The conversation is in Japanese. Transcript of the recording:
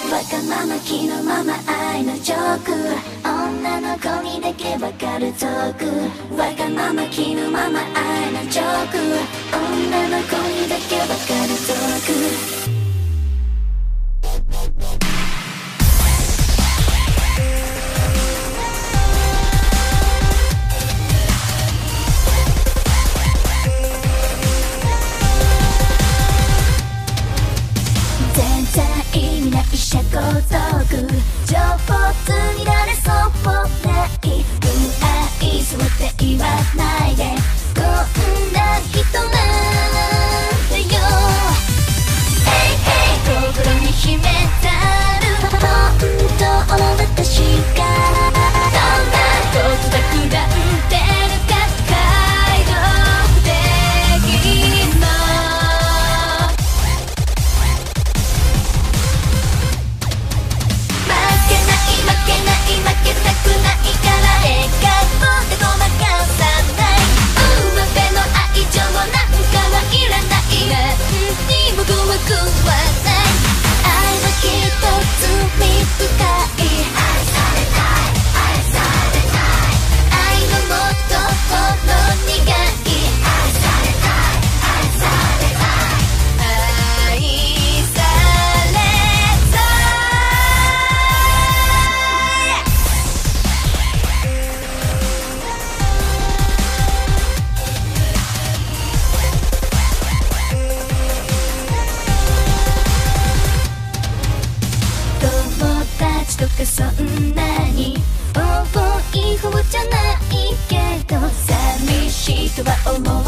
わがまま気のまま愛のジョーク、女の子にだけわかるトーク。わがまま気のまま愛のジョーク、女の子にだけわかるトーク。意味ない社交トーク、上手になれそうもない愛そうって言わないで、こんな人なんだよ。Hey hey 心に秘めたる本当の私がどんなことだくらんでるか解読できるの。負けたくないから笑顔でごまかさない。上辺の愛情なんかはいらない。何にも怖くはない。愛はきっと罪深い。愛されたい愛されたい。愛のもっとほど苦い。愛されたい愛されたい。愛されたい。友達とかそんなに多い方じゃないけど、寂しいとは思